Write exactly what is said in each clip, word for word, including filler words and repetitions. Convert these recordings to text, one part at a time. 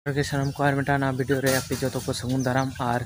के सानम को मिटाना वीडियो रे आपे जो को सगुन दाराम और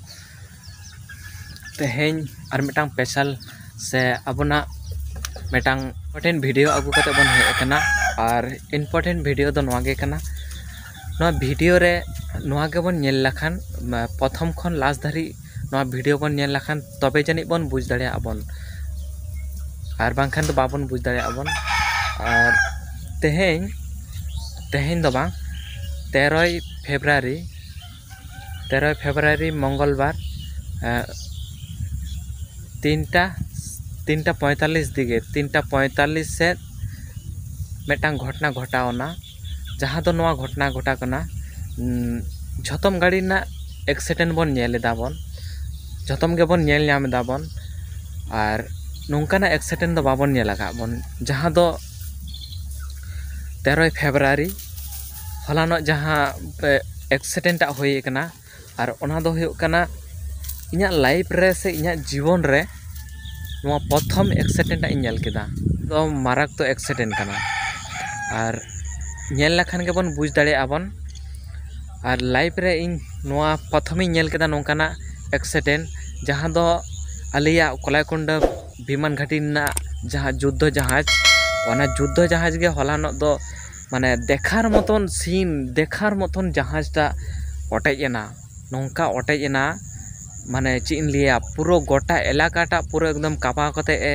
तेहें और मिटांग स्पेशल से अबना मिटांग इम्पोर्टेंट वीडियो अगु कते बन हेकना और इम्पोर्टेंट वीडियो दो नवागे कना नवा वीडियो रे नवागे बन नेल लखान प्रथम खन लास्ट धारी नवा वीडियो बन नेल लखान तबे जानि बन बुझ दाड़े आबन और बांखान तो बाबन बुझ दाड़े आबन और तेहें तेहें दो बांग तेरह फेब्रुआरी तेरह फेब्रुआरी मंगलवार तीनटा तीनटा पैंतालीस दिगे तीनटा पैंतालीस से मेटांग घटना घटावना जहाँ दो नवा घटना घटा कना झतम गाड़ी ना एक्सीडेंट बन नेल दाबन झतम के बन नेल नाम दाबन और नोंकाना एक्सीडेंट दो बाबन नेल लगा बन जहाँ दो तेरह फेब्रुआरी हलानो जहाँ एक्सीडेंट होई कना और ओना दो हुयो कना इन्या लाइफ रे से इन्या जीवन रे नवा प्रथम एक्सीडेंट इन नेल केदा तो मारक तो एक्सीडेंट कना और नेल लखान के बन बुझ दाड़े आबन और लाइफ रे इन नवा प्रथम इन नेल केदा नोंकाना एक्सीडेंट जहाँ दो आलिया कलाईकुंड विमान घाटी ना जहाँ युद्ध जहाज ओना युद्ध जहाज के हलानो दो माने देखार मतन सीन देखार मतन जहाजटा अटेजना नौका अटेजना माने चीन लिया पूरा गोटा एलाकाटा पूरा एकदम कापा कते ए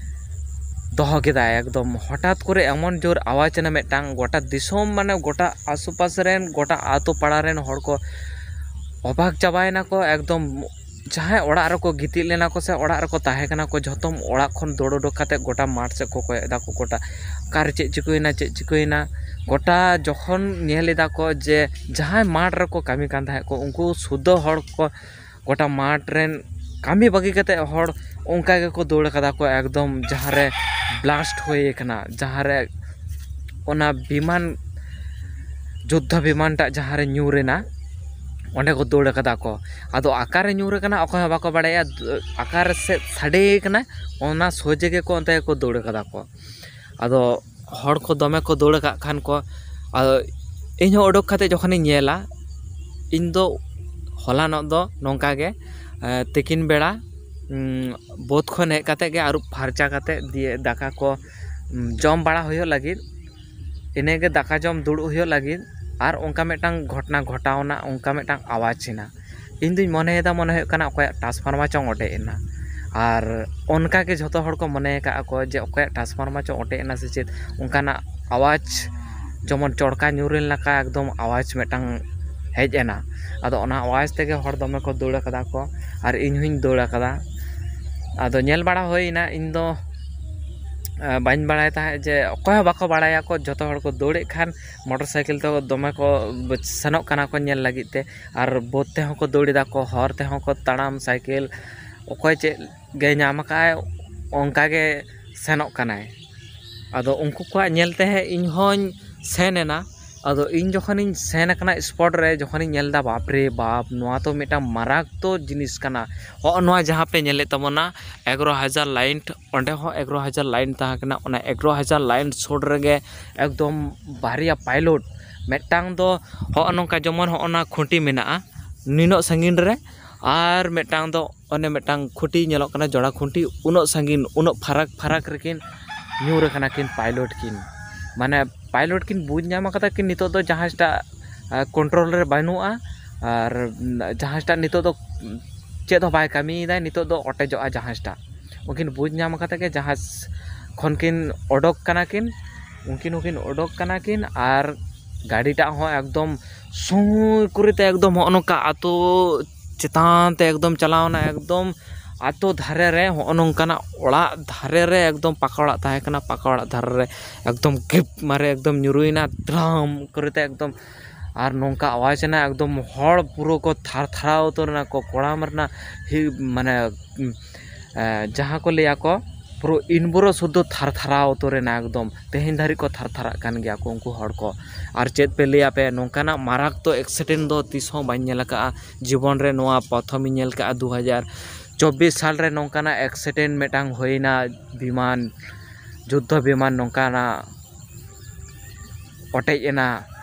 दहो केदा एकदम हठात करे एमन जोर आवाज ना मेटांग गोटा दिसोम माने गोटा आसुपास रेन गोटा आतो पाड़ा रेन हर को अबाक चाबायना को एकदम जहाँ ओड़ा रको गितिल लेना को से ओड़ा रको ताहे कना को झतम ओड़ा खन दौड़ उडोक काते गोटा माठ से को कोयदा को गोटा कार चे चिकोइना चे चिकोइना गोटा जखन नेलेदा को जे जहाँ माठ रको कामी कान थाहे को उनको शुद्ध हड़ को गोटा माठ रेन कामी बागी काते हड़ उनका के को दौड़ कदा को एकदम जहाँ रे ब्लास्ट होए कना जहाँ रे ओना विमान युद्ध विमान टा जहाँ रे न्यूरेना ओंडे को दौड़ कदा को आदो आकार न्यूर कना अखय बाको बाड़ाया आकार से साडे कना ओना सोजे के को अंते को दौड़ कदा को आदो हड़ को दमे को दौड़ का खान को आदो इन ओडोक खाते जखन नेला इन दो हलानो दो नोंका गे तिकिन बेड़ा बोध खन हे काते गे आरु फारचा काते दिए दाका को जम बाड़ा होयो लागिद इने गे दाका जम दुड़ होयो लागिद और उनका मेटांग घटना घटावना उनका मेटांग आवाज ना इन दुई मने दा मने कना अकय ट्रांसफार्मर चों ओटेना और उनका के जतो हड़ को मने का को जे अकय ट्रांसफार्मर चों ओटेना से चेत उनकाना आवाज जमन चड़का न्यूरेल लका एकदम आवाज मेटांग हेजना आदो ओना आवाज तेगे हड़ दमे को दौड़ कदा को और इन हुई दौड़ कदा आदो नेल बाड़ा होइना इन दो बाइन बाड़ाय ताहे जे अकय बाको बाड़ाया को जतो हड़ को दौड़े खान मोटरसाइकिल तो दमे को सेनोक काना को नेल लागित ते और बोत ते को दौड़ीदा को हर ते को ताड़ाम साइकिल अकय चे गे नाम काय ओंका गे सेनोक कानाय आदो उनको को नेलते है इन होन सेनेना आदो इन जखन इन सेन कना स्पॉट रे जखन इन नेलदा बाप रे बाप नोआ तो मिटा माराक तो जिनिस कना ओ नोआ जहां पे नेले तमना ग्यारह हज़ार लाइन ओंडे हो ग्यारह हज़ार लाइन ता कना ओना ग्यारह हज़ार लाइन छोड़ रेगे एकदम बारिया पायलट मेटांग दो हो नोंका जमन हो ना खुंटी मेना निनो संगिन रे और मेटांग दो ओने मेटांग खुंटी नेलो कना जोड़ा खुंटी उनो संगिन उनो फरक फरक रेकिन न्यूर कना किन पायलट किन माने पायलट किन बुझ नाम कदा कि नितो दो जहाजटा कंट्रोल रे बानुआ और जहाजटा नितो दो चेद हो बाय कामी दा नितो दो अटेजोआ जहाजटा उनकिन बुझ नाम कदा के जहाज खन किन ओडोक कना किन उनकिन उनकिन ओडोक कना किन और गाड़ीटा हो एकदम सुई कुरिते एकदम होनका आतो चेतान ते एकदम चलावना एकदम आतो धारे रे होनकाना ओड़ा धारे रे एकदम पाका ओड़ा ताहे कना पाका ओड़ा धारे रे एकदम गिप मारे एकदम न्यूरुइना ड्राम करते एकदम और नोंका आवाज ना एकदम हड़ पुरो को थार थाराव उतरना को कोड़ा मरना ही माने जहाँ को लिया को पुरो इनबुरो शुद्ध थार थाराव उतरेना एकदम तेहेन धारी को थार थारा कान गया को उनको हड़ को और चेत पे लिया पे नोंकाना माराक तो एक्सीडेंट दो तीस हो बाइन नेल का जीवन रे नोआ प्रथम नेल का दो हज़ार चौबीस साल रे नोंकाना एक्सीडेंट मेटांग होइना विमान युद्ध विमान नोंकाना अटेजना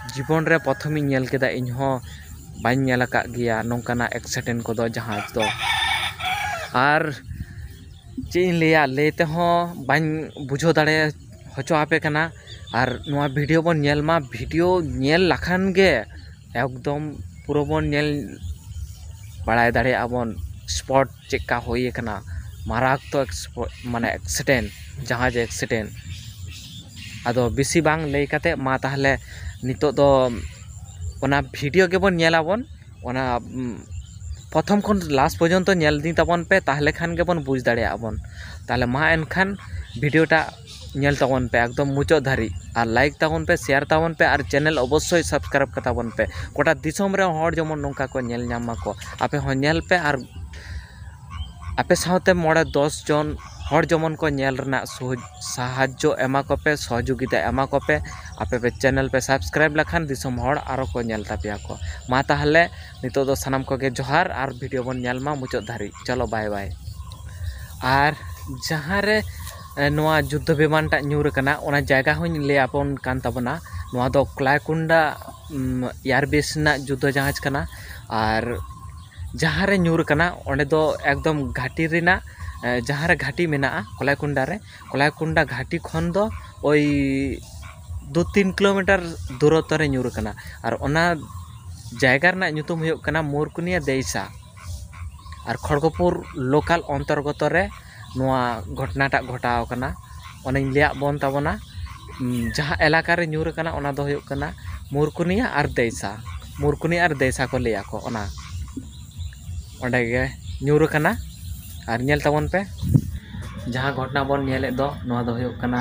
जीवन रे प्रथम ᱧᱮᱞ केदा ᱤᱧ ᱦᱚᱸ बाñ ᱧᱮल ᱟᱠᱟᱫ ᱜᱮᱭᱟ ᱱᱚᱝᱠᱟᱱᱟᱜ एक्सीडेंट ᱠᱚᱫᱚ ᱡᱟᱦᱟᱡ ᱫᱚ ᱟᱨ ᱪᱮᱫ ᱤᱧ ᱞᱟᱹᱭᱟ ᱞᱟᱹᱭ ᱛᱮᱦᱚᱸ बाñ बुझाᱹᱣ ᱫᱟᱲᱮ ᱦᱚᱪᱚ ᱟᱯᱮ ᱠᱟᱱᱟ ᱟᱨ ᱱᱚᱣᱟ ভিডিও ᱵᱚᱱ ᱧᱮᱞ ᱢᱟ ভিডিও ᱧᱮᱞ ᱞᱮᱠᱷᱟᱱ ᱜᱮ एकदम पूरा बन ᱧᱮल बाड़ाय दाड़ेयागआ बन स्पॉट चेका होई कना मारात्मक माने एक्सीडेंट जहाज एक्सीडेंट आदो बेसी बांग लई काते मा ताहले नितो दो ओना भिडियो के बन नेलाबन ओना प्रथम खन लास्ट पर्यंत नेल दी ताबन पे ताहले खान के बन बुझ दाड़ेयाबन ताहले मा एनखान भिडियोटा नेल ताबन पे एकदम मुचाद धारी और लाइक ताबन पे शेयर ताबन पे और चैनल अवश्य सब्सक्राइब कताबन पे गोटा दिसम रे हर जमन नोंका को नेल ᱧᱟᱢ को आपे हो नेल पे और आपे सावते मोड़े दस जन हर जमन को नेल रना साहाज्य एमा को पे सहयोगिता एमा को पे आपे पे चैनल पे सब्सक्राइब लखान दिसम हर आरो को नेल तापिया को मा ताहले नितो दो सनाम को के जोहार और वीडियो बन नेल मा मुचाद धारी चलो बाय बाय और जहां रे नोआ युद्ध विमान टा ᱧᱩᱨ कना ओना जायगा होनी ले आपन कान ताबना नोआ दो क्लायकुंडा एयरबेस ना युद्ध जहाज कना और जहां रे ᱧᱩᱨ कना ओंडे दो एकदम घाटी रिना जहां रे घाटी मेना क्लायकुंडा रे क्लायकुंडा घाटी खन दो ओई दो तीन किलोमीटर दूरत्व रे ᱧᱩᱨ कना और ओना जायगा रना ᱧᱩᱛᱩᱢ हुयुग कना मोरकुनिया देइसा और खड़गपुर लोकल अंतर्गत रे नोआ घटनाटा घटाव कना ओना लिया बन ताबना जहां इलाका रे ᱧᱩᱨ कना ओना दो हुयुग कना मोरकुनिया और देइसा मोरकुनिया और देइसा को लिया को ओना ओंडे गे ᱧᱩᱨ कना और नेल ताबन पे जहां घटना बन नेले दो नोआ दो हुयुग कना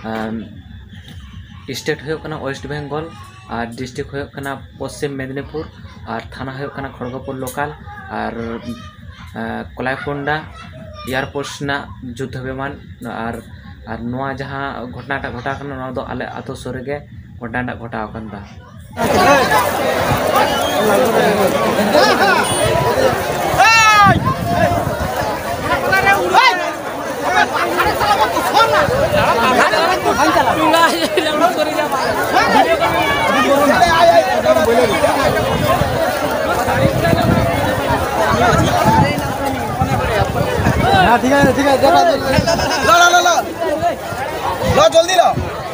स्टेट हुयुग कना वेस्ट बेंगल और डिस्ट्रिक्ट हुयुग कना पश्चिम मेदिनीपुर और थाना हुयुग कना खड़गपुर लोकल और क्लायकुंडा एयरपोर्ट ना युद्ध विमान और और नोआ जहां घटनाटा घटा कना नोआ दो आले आतो सोरे गे घटनाटा घटाव कनदा ठीक है ठीक है लो लो लो लो लो जल्दी लो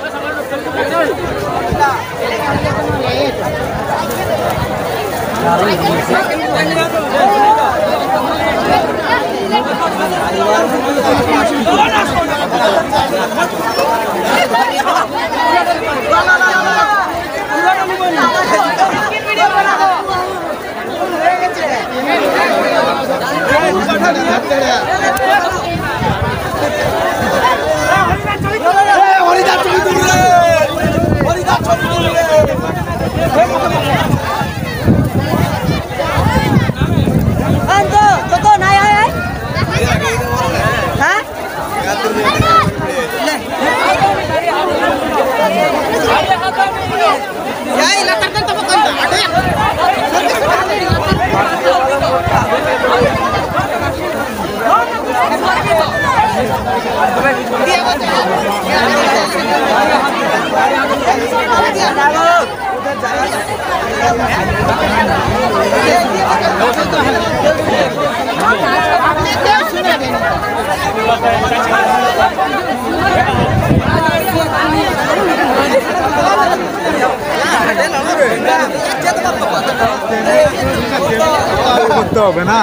করতে হবে না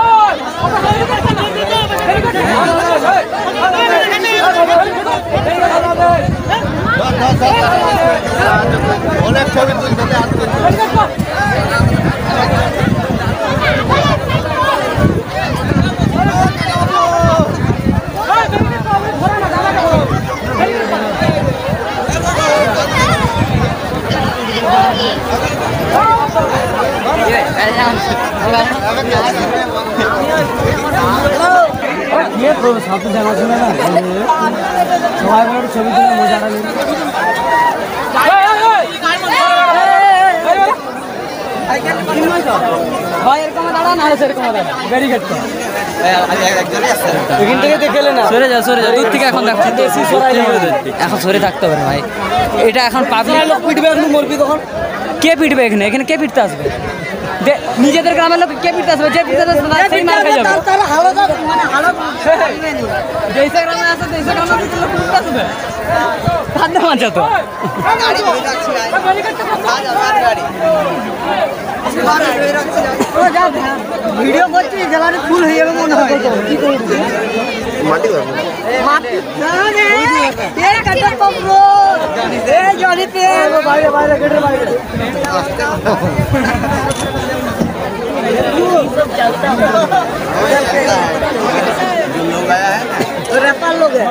অনেক ছবি তুলতে আসবে সাথে জানাশোনা না সবাই মিলে ছবি তুলে মজাটা নিন ভাই এরকম দাঁড়া না সেরকম দাঁড়া গাড়ি ঘাটতে এখান থেকে দেখলে না সরে যা সরে যা দূর থেকে এখন দেখছি এখন সরে থাকতে হবে ভাই এটা এখন পাবলিক লোক পিটবে এখন মরবি তখন কে পিটবে এখানে এখানে কে পিটতে আসবে নিজেদের গ্রামের লোক কে পিটতে আসবে যে পিটতে আসবে সেই মার খেয়ে যাবে যেইসে গ্রামে আছে সেইসে গ্রামে পিটতে লোক পিটতে আসবে খাদ্য মাঝে তো ভিডিও করছি জ্বালানি ফুল হয়ে যাবে মনে হয় মাটি মাটি এই কাটা পকড়ো এই জলিতে বাইরে বাইরে গেটের বাইরে लोग आया है रैपर लोग है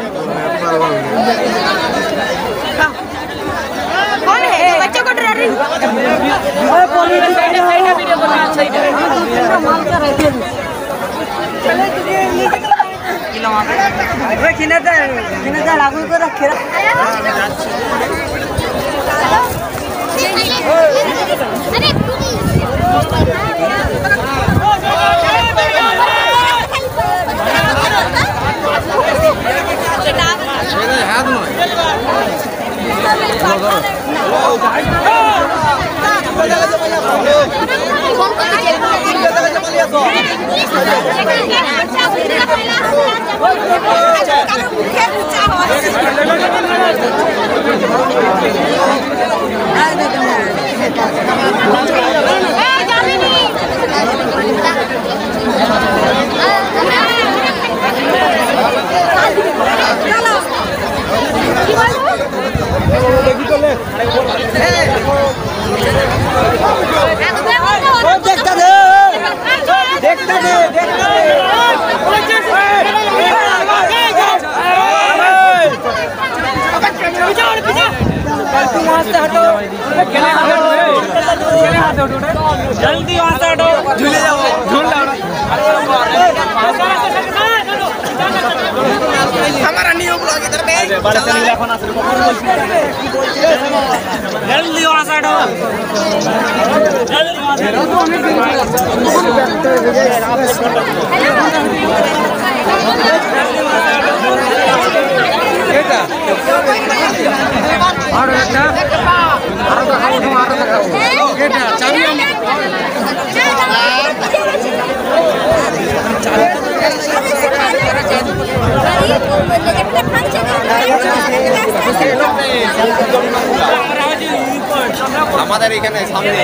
कौन है बच्चे को ड्राइविंग ओए पुलिस साइड साइड वीडियो बना साइड मार कर रहे थे चले तुझे किलो ओए किने दे किने दे लागू को रखे अरे देखता दे देखता दे देखता दे तू वहां से हटो जल्दी वहां से हटो झूले जाओ झूल जाओ हमारा न्यू ब्लॉग इधर पे बड़े से टेलीफोन आ जल्दी वहां से हटो और बेटा और तो हम हमारा दिखाओ बेटा चाहिए আমাদের এখানে সামনে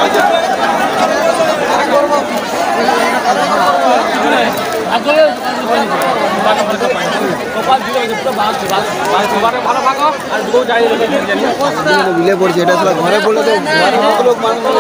বিলে পড়ছে এটা আসলে ঘরে বলে তো লোক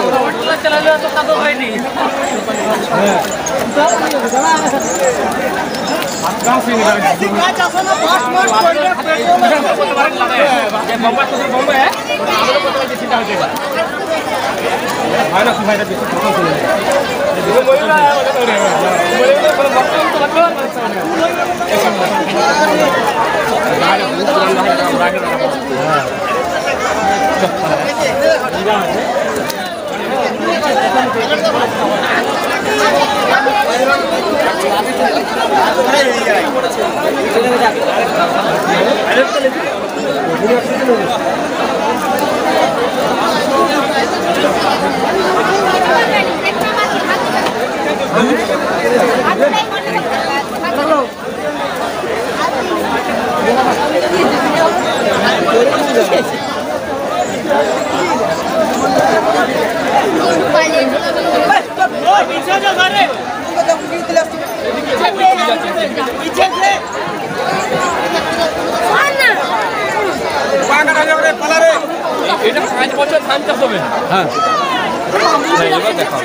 এটা পাঁচ বছর ধান চাষ হবে। হ্যাঁ এবার দেখাও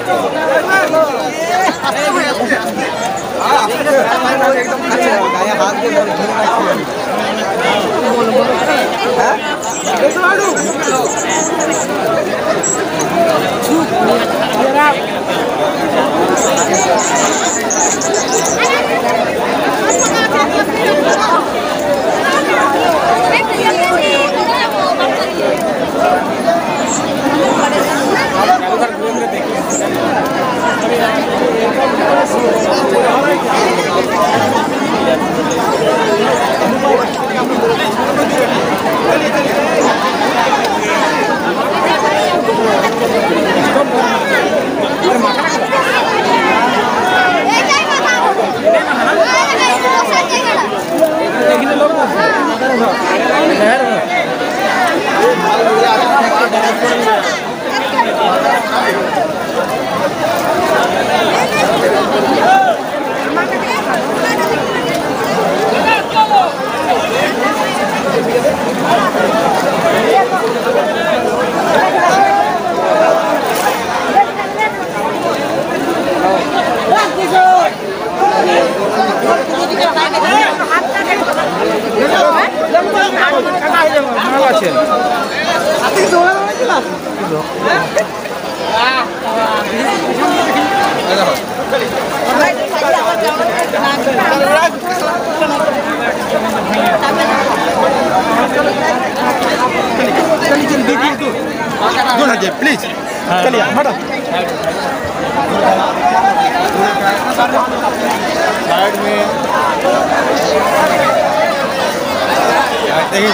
प्लीज चलिए हटो साइड में देखिए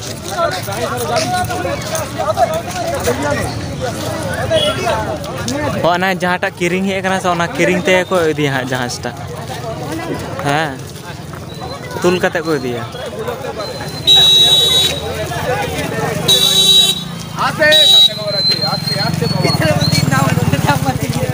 Oh, nah jahata kiring he kana sa ona kiring te ko idi ha jahasta. Ha. Tul kate ko idi ya. आते सामने को रखिए आते आते बाबा इधर मत ना उधर ना मत गिरे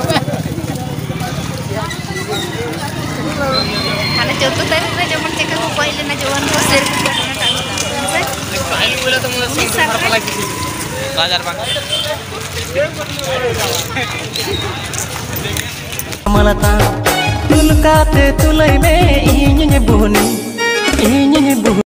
खाना चौथा तारीख में जब मन चेक को पहले ना जवान को शेर को करना टाइम आई बोला तो मुझे सब घर वाला किसी बाजार बाग malata tulkate tulai me inyeng buhuni inyeng buhuni